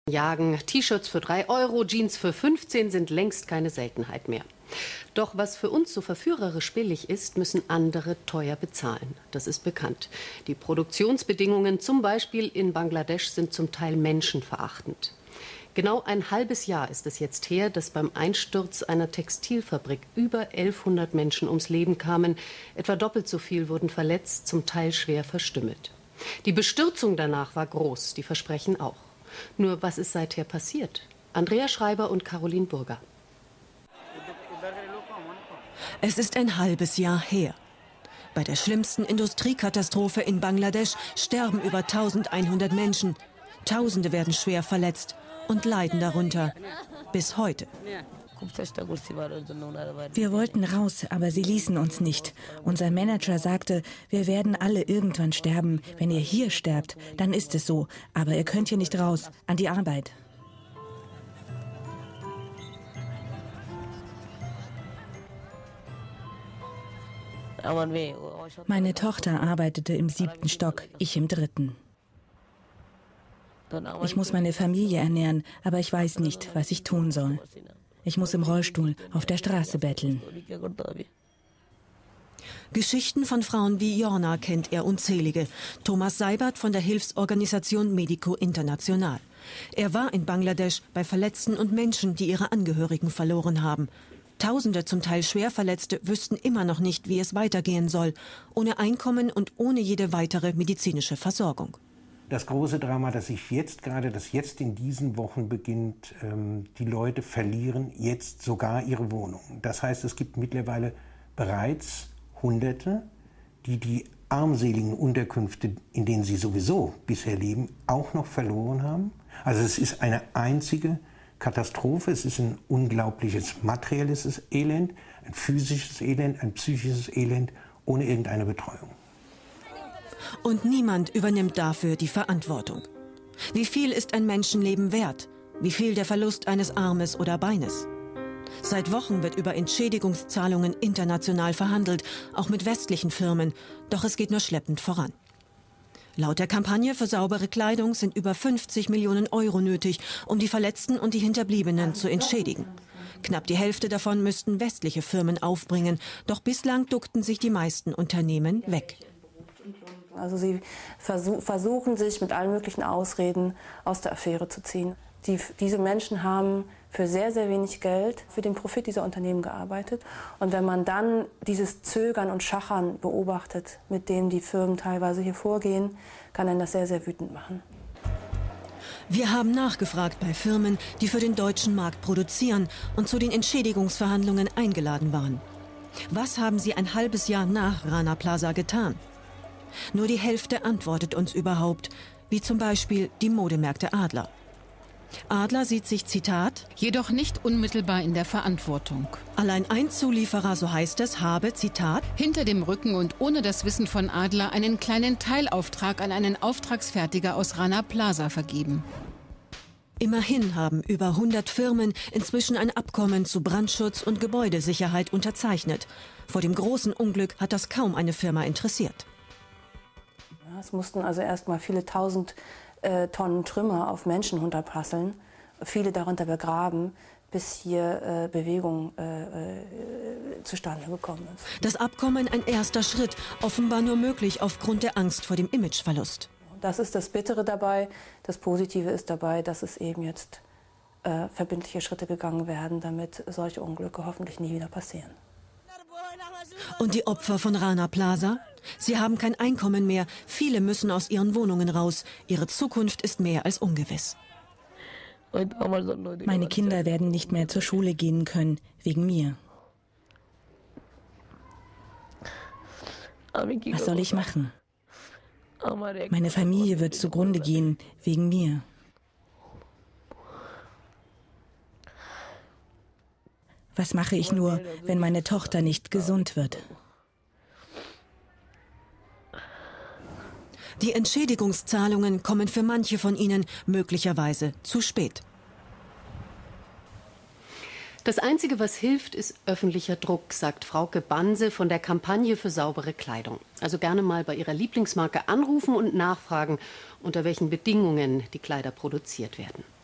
Jagen. T-Shirts für 3 Euro, Jeans für 15 sind längst keine Seltenheit mehr. Doch was für uns so verführerisch billig ist, müssen andere teuer bezahlen. Das ist bekannt. Die Produktionsbedingungen zum Beispiel in Bangladesch sind zum Teil menschenverachtend. Genau ein halbes Jahr ist es jetzt her, dass beim Einsturz einer Textilfabrik über 1100 Menschen ums Leben kamen. Etwa doppelt so viel wurden verletzt, zum Teil schwer verstümmelt. Die Bestürzung danach war groß, die Versprechen auch. Nur was ist seither passiert? Andrea Schreiber und Caroline Burger. Es ist ein halbes Jahr her. Bei der schlimmsten Industriekatastrophe in Bangladesch sterben über 1100 Menschen. Tausende werden schwer verletzt und leiden darunter. Bis heute. Wir wollten raus, aber sie ließen uns nicht. Unser Manager sagte, wir werden alle irgendwann sterben. Wenn ihr hier sterbt, dann ist es so. Aber ihr könnt hier nicht raus, an die Arbeit. Meine Tochter arbeitete im 7. Stock, ich im 3. Ich muss meine Familie ernähren, aber ich weiß nicht, was ich tun soll. Ich muss im Rollstuhl auf der Straße betteln. Geschichten von Frauen wie Jorna kennt er unzählige. Thomas Seibert von der Hilfsorganisation Medico International. Er war in Bangladesch bei Verletzten und Menschen, die ihre Angehörigen verloren haben. Tausende, zum Teil Schwerverletzte, wüssten immer noch nicht, wie es weitergehen soll. Ohne Einkommen und ohne jede weitere medizinische Versorgung. Das große Drama, das jetzt in diesen Wochen beginnt, die Leute verlieren jetzt sogar ihre Wohnung. Das heißt, es gibt mittlerweile bereits Hunderte, die die armseligen Unterkünfte, in denen sie sowieso bisher leben, auch noch verloren haben. Also es ist eine einzige Katastrophe. Es ist ein unglaubliches materielles Elend, ein physisches Elend, ein psychisches Elend ohne irgendeine Betreuung. Und niemand übernimmt dafür die Verantwortung. Wie viel ist ein Menschenleben wert? Wie viel der Verlust eines Armes oder Beines? Seit Wochen wird über Entschädigungszahlungen international verhandelt, auch mit westlichen Firmen. Doch es geht nur schleppend voran. Laut der Kampagne für saubere Kleidung sind über 50 Millionen Euro nötig, um die Verletzten und die Hinterbliebenen zu entschädigen. Knapp die Hälfte davon müssten westliche Firmen aufbringen. Doch bislang duckten sich die meisten Unternehmen weg. Also sie versuchen sich mit allen möglichen Ausreden aus der Affäre zu ziehen. Diese Menschen haben für sehr, sehr wenig Geld für den Profit dieser Unternehmen gearbeitet. Und wenn man dann dieses Zögern und Schachern beobachtet, mit dem die Firmen teilweise hier vorgehen, kann einen das sehr, sehr wütend machen. Wir haben nachgefragt bei Firmen, die für den deutschen Markt produzieren und zu den Entschädigungsverhandlungen eingeladen waren. Was haben sie ein halbes Jahr nach Rana Plaza getan? Nur die Hälfte antwortet uns überhaupt, wie zum Beispiel die Modemärkte Adler. Adler sieht sich, Zitat, jedoch nicht unmittelbar in der Verantwortung. Allein ein Zulieferer, so heißt es, habe, Zitat, hinter dem Rücken und ohne das Wissen von Adler einen kleinen Teilauftrag an einen Auftragsfertiger aus Rana Plaza vergeben. Immerhin haben über 100 Firmen inzwischen ein Abkommen zu Brandschutz und Gebäudesicherheit unterzeichnet. Vor dem großen Unglück hat das kaum eine Firma interessiert. Es mussten also erst mal viele tausend Tonnen Trümmer auf Menschen runterprasseln, viele darunter begraben, bis hier Bewegung zustande gekommen ist. Das Abkommen ein erster Schritt, offenbar nur möglich aufgrund der Angst vor dem Imageverlust. Das ist das Bittere dabei. Das Positive ist dabei, dass es eben jetzt verbindliche Schritte gegangen werden, damit solche Unglücke hoffentlich nie wieder passieren. Und die Opfer von Rana Plaza? Sie haben kein Einkommen mehr. Viele müssen aus ihren Wohnungen raus. Ihre Zukunft ist mehr als ungewiss. Meine Kinder werden nicht mehr zur Schule gehen können, wegen mir. Was soll ich machen? Meine Familie wird zugrunde gehen, wegen mir. Was mache ich nur, wenn meine Tochter nicht gesund wird? Die Entschädigungszahlungen kommen für manche von ihnen möglicherweise zu spät. Das Einzige, was hilft, ist öffentlicher Druck, sagt Frauke Banse von der Kampagne für saubere Kleidung. Also gerne mal bei ihrer Lieblingsmarke anrufen und nachfragen, unter welchen Bedingungen die Kleider produziert werden.